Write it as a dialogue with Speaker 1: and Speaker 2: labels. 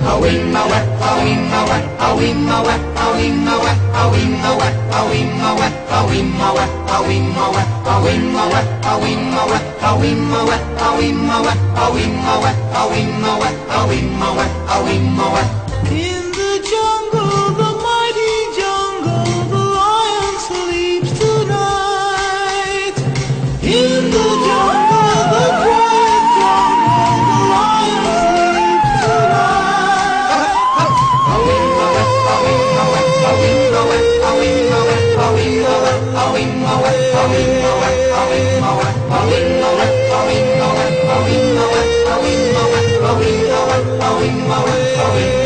Speaker 1: In the jungle, the mighty jungle, the lion sleeps tonight. In the jungle, the quiet jungle, the lion sleeps tonight.
Speaker 2: Oh,